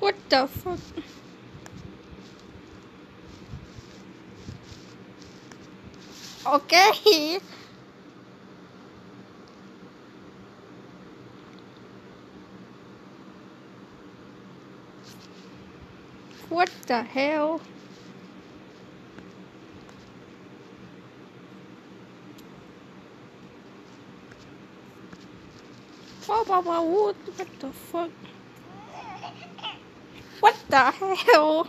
What the fuck? Okay. What the hell? What the fuck? What the hell?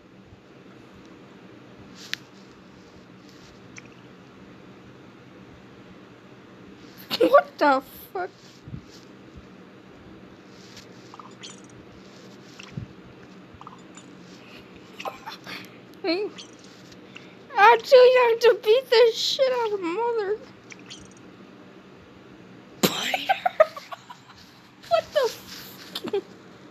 What the fuck? I'm too young to beat the shit out of mother. What the fuck?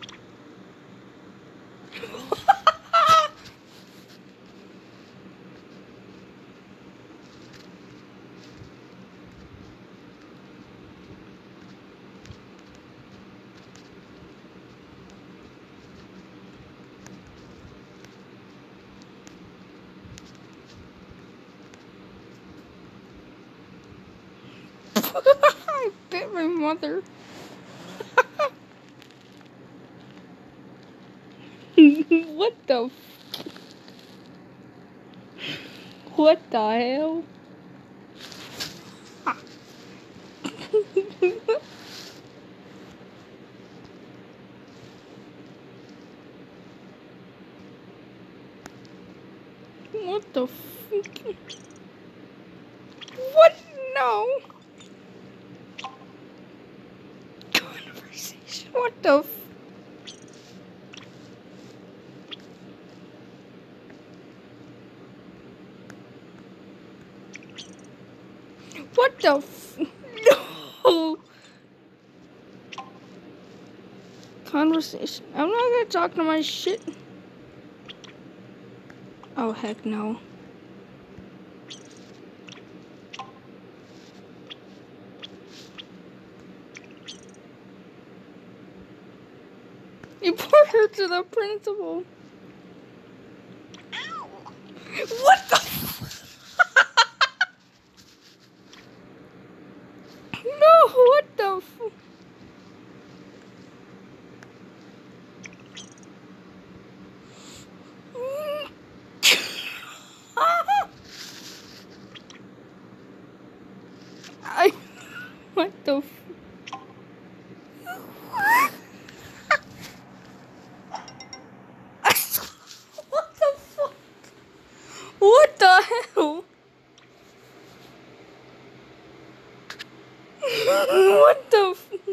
I bit my mother. What the? What the hell? What the fuck? What? No. Conversation. What the? What the? No. Conversation. I'm not gonna talk to my shit. Oh heck no. You put her to the principal. Ow. What the? No, what the? What the? What the fuck? What the hell? What the?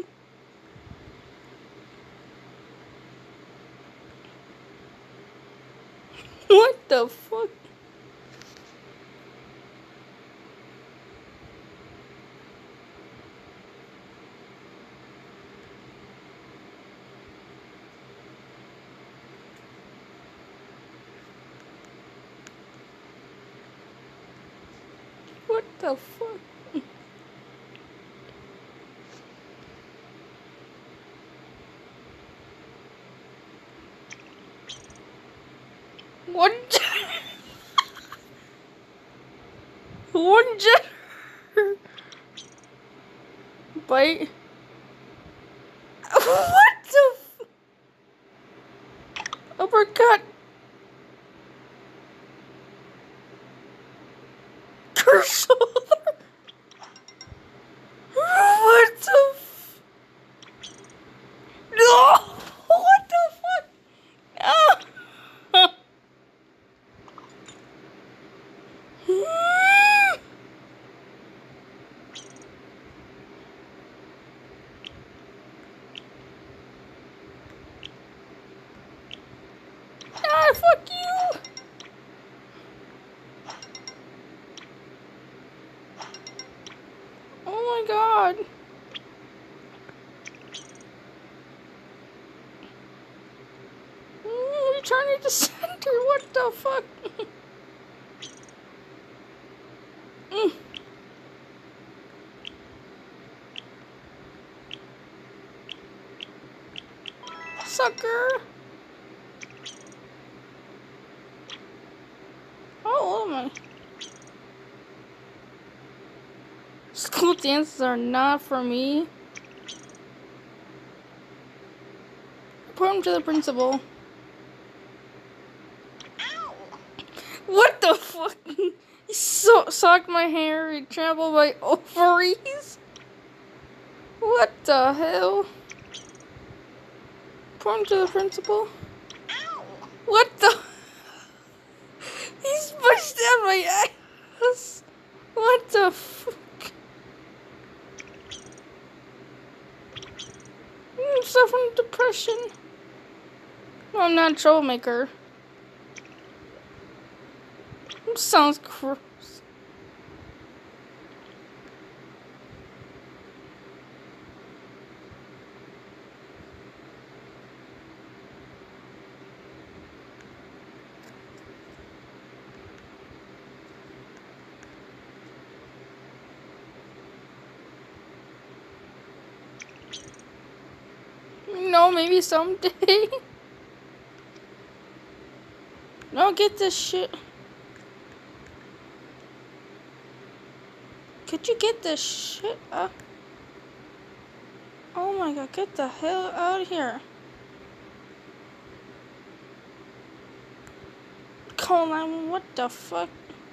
What the fuck? What the fuck? What? One gender bite. What the? Uppercut. Curse. What the? No. What the fuck? Ah. Ah, fuck you. Oh my god. Returning to center. What the fuck? Sucker. dances are not for me. Report him to the principal. Ow. What the fuck? He socked my hair. He trampled my ovaries. What the hell? Report him to the principal. Ow. What the? He's pushed down my ass. What the fuck? I'm suffering depression. No, I'm not a troublemaker. It sounds gross. No, maybe someday. No, get this shit. Could you get this shit up? Oh my god, get the hell out of here. Colin, what the fuck?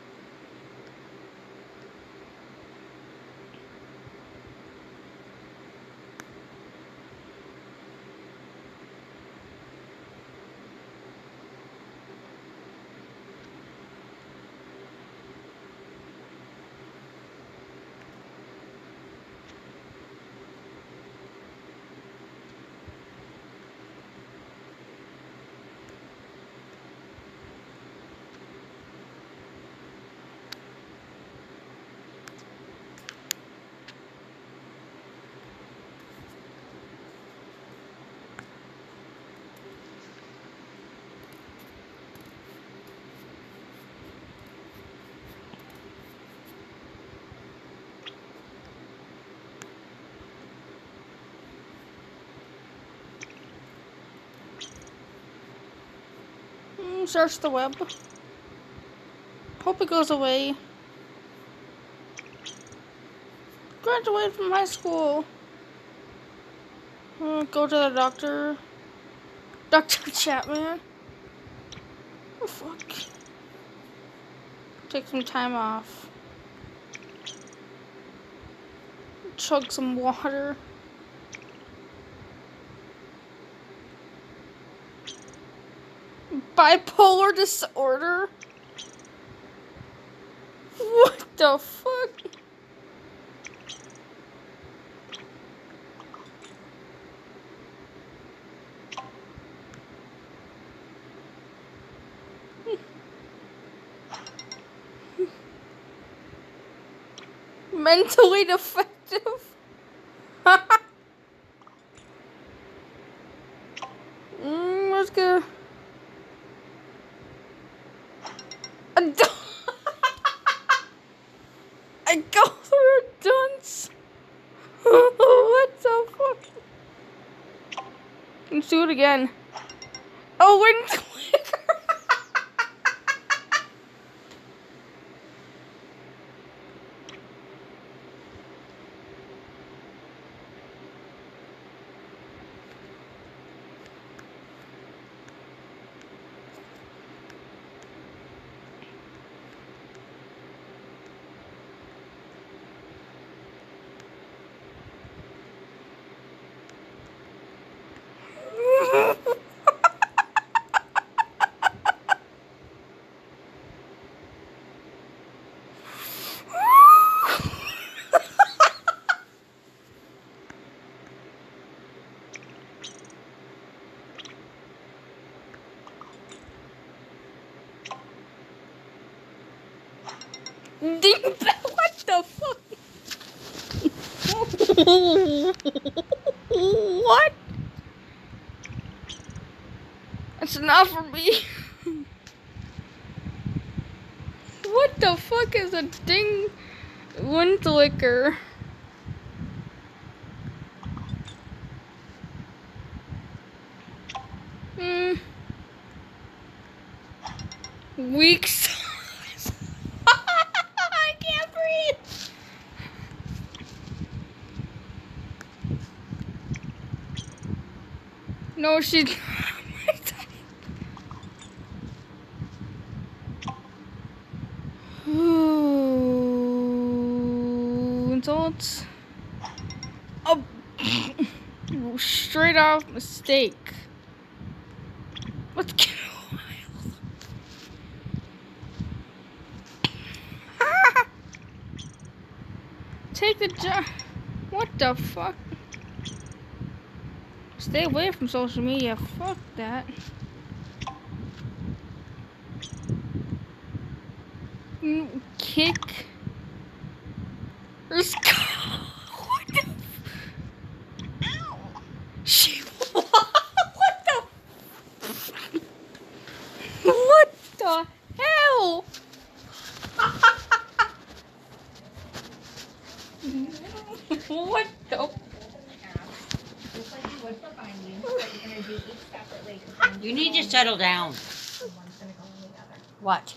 Search the web. Hope it goes away. Graduated from high school. Go to the doctor. Dr. Chapman. Oh fuck. Take some time off. Chug some water. Bipolar disorder? What the fuck? Mentally defective? Let's go. I go through a dunce. What the fuck? Let's do it again. Oh, wind clicker. What the fuck? What? It's not for me. What the fuck is a ding wind liquor? Weak sauce. I can't breathe. No, she's Insults. Oh, straight off mistake. Let's get wild. Take the job. What the fuck? Stay away from social media. Fuck that. Kick. Let's go. What the? Ow. She. What the? What the hell? What the? You need to settle down. What?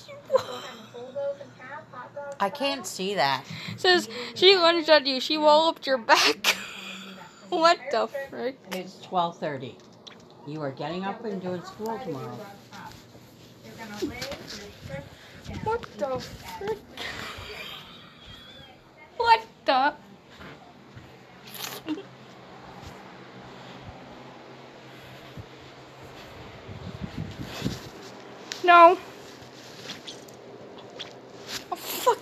I can't see that. Says she lunged at you. She walloped your back. What the frick? It's 12:30. You are getting up and doing school tomorrow. What the frick? What the? No. Oh, fuck.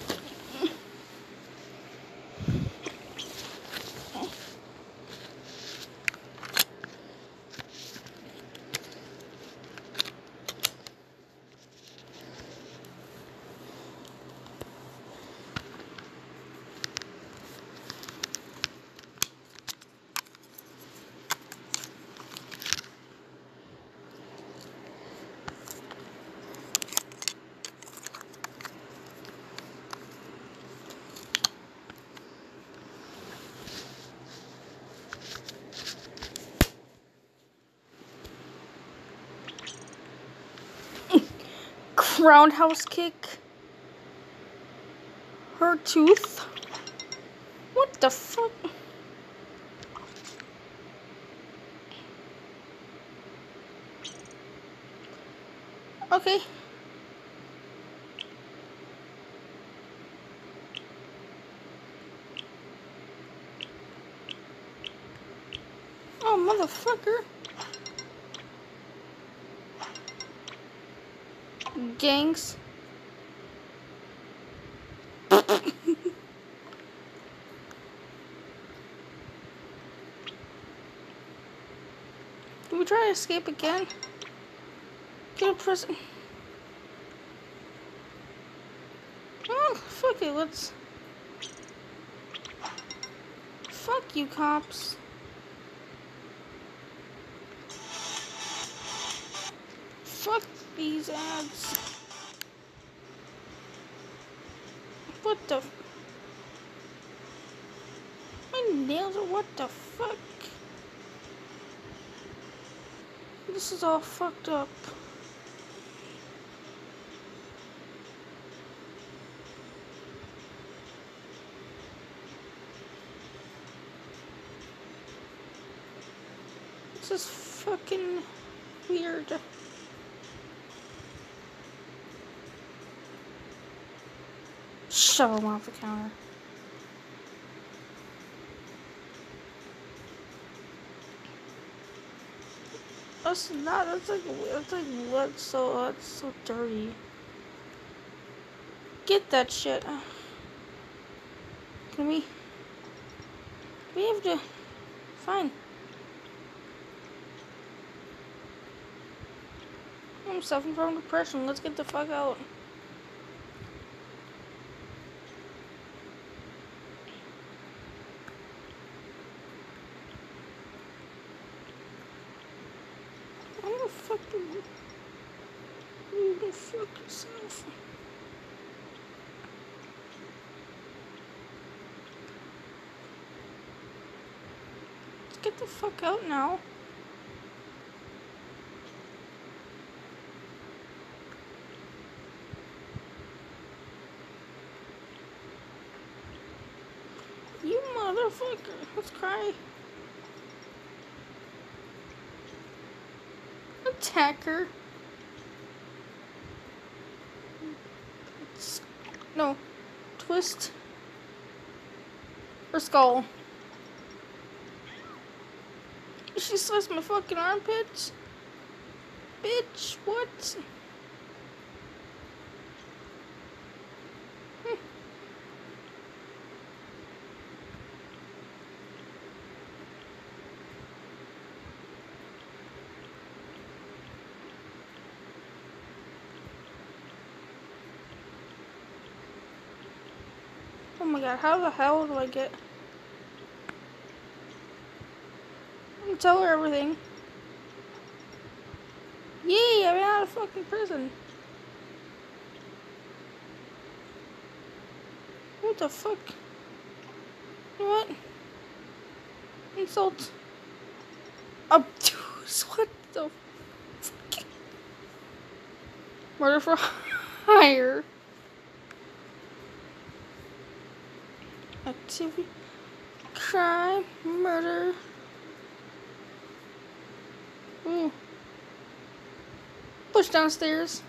Roundhouse kick. Her tooth. What the fuck? Okay. Oh, motherfucker. Gangs. Do we try to escape again? Get a prison. Oh, fuck it, let's... Fuck you, cops. Fuck these ads. What the... My nails are... What the fuck? This is all fucked up. This is fucking weird. Shove him off the counter. That's not. That's like what? So that's so dirty. Get that shit. Can we? We have to. Fine. I'm suffering from depression. Let's get the fuck out. I'm gonna fuck you. You go fuck yourself. Let's get the fuck out now. You motherfucker. Let's cry. attacker. No. Twist. Or skull. She sliced my fucking armpits. Bitch, what? Oh my god, how the hell do I get... I'm gonna tell her everything. Yay, I'm out of fucking prison. What the fuck? You know what? Insult. Obtuse. What the fuck? Murder for hire. Activity. Crime. Murder. Ooh. Push downstairs.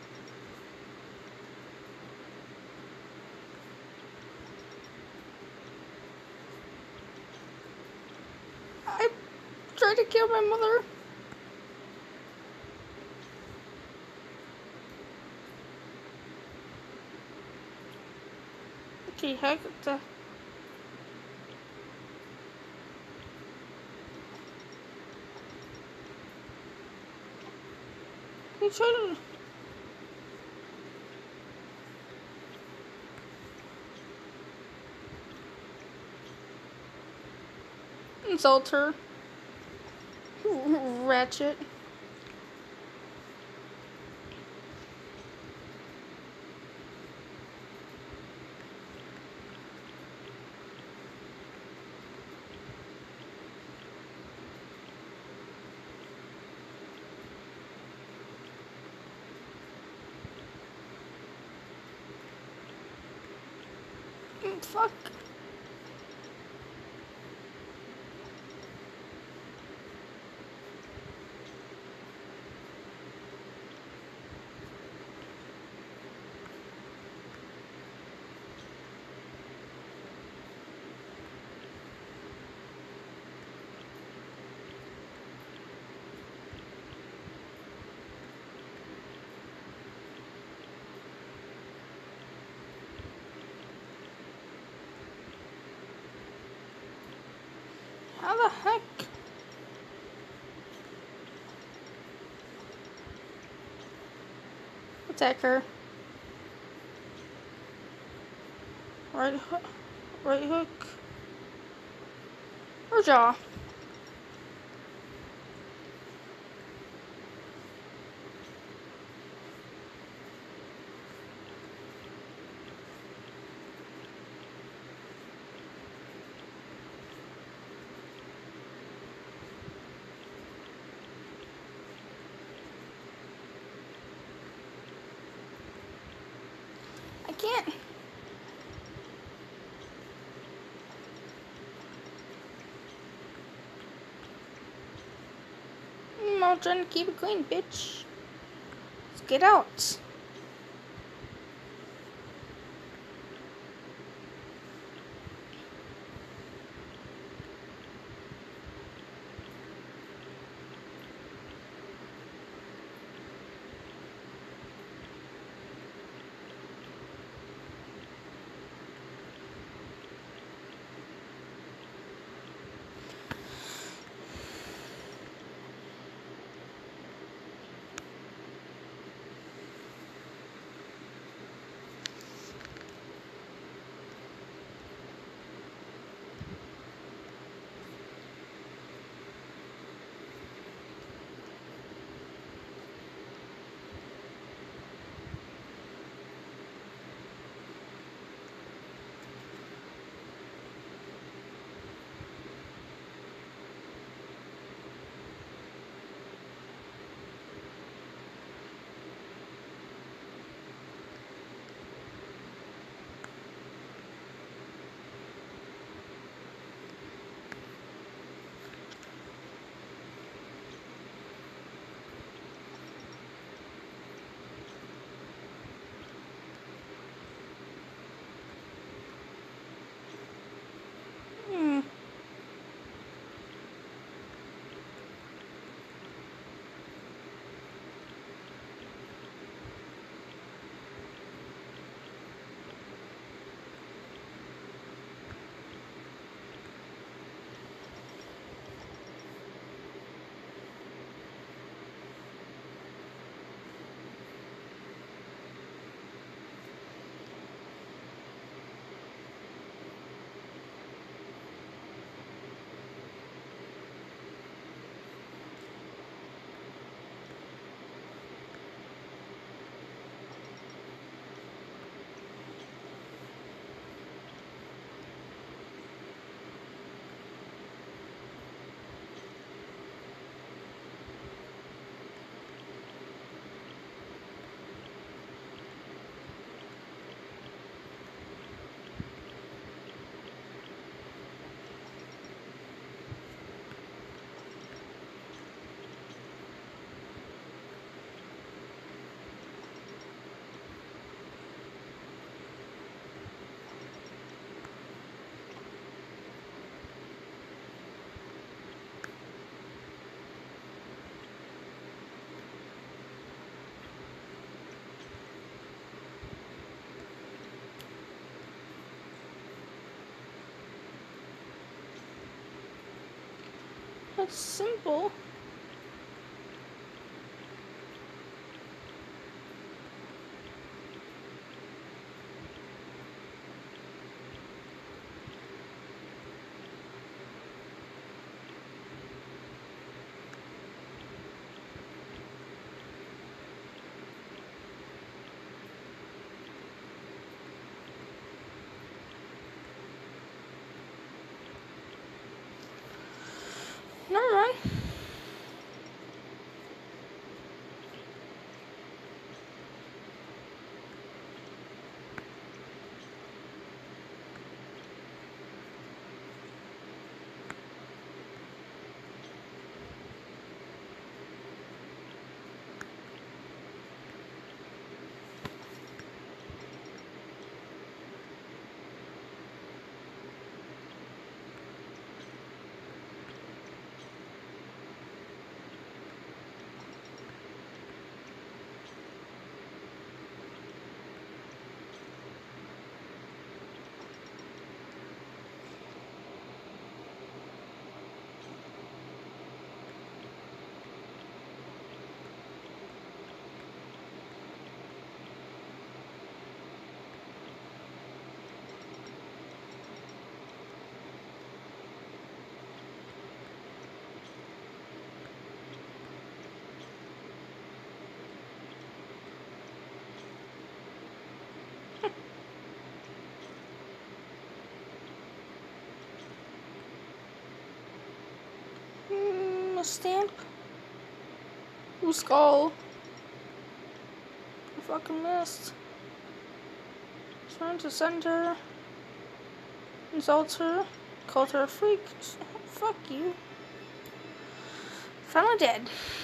I tried to kill my mother. Okay, heck the... You tried to... insult her. Ratchet. Fuck. How the heck? Attack her. Right hook. Right hook. Or jaw. I can't. I'm trying to keep it clean, bitch. Let's get out. That's simple. Never mind. A stamp. Ooh, skull. I fucking missed. Trying to send her. Insult her. Called her a freak. Fuck you. Finally dead.